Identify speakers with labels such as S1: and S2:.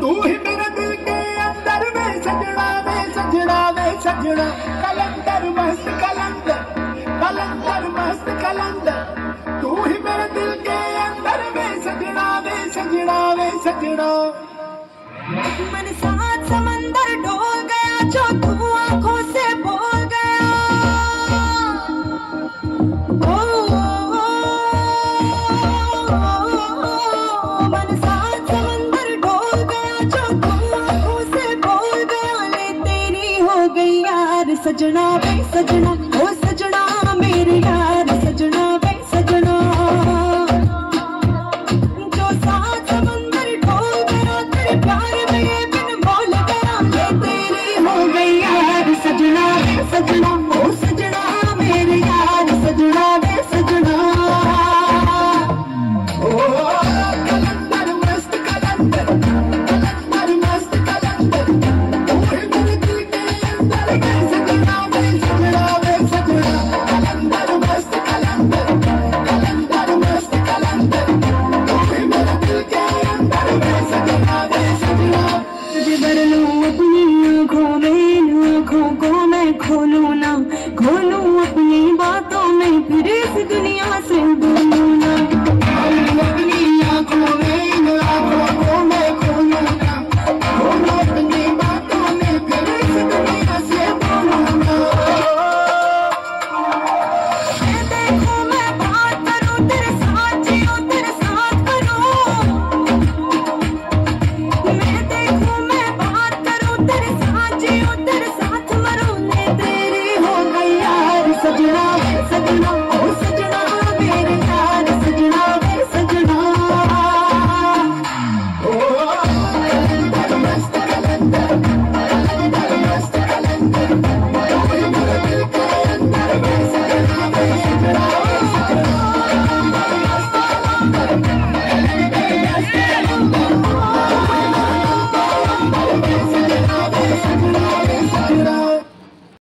S1: तू ही मेरे दिल के अंदर वे सजना वे सजना वे सजना। कलंदर मस्त कलंदर, कलंदर मस्त कलंदर। तू ही मेरे दिल के अंदर वे सजना वे सजना वे सजना।
S2: मन साथ समंदर डोल गया जो तू आंखों से बोल गया। मन साथ समंदर डोल गया जो तू आंखों से बोल गया। ले तेरी हो गई यार सजना वे सजना।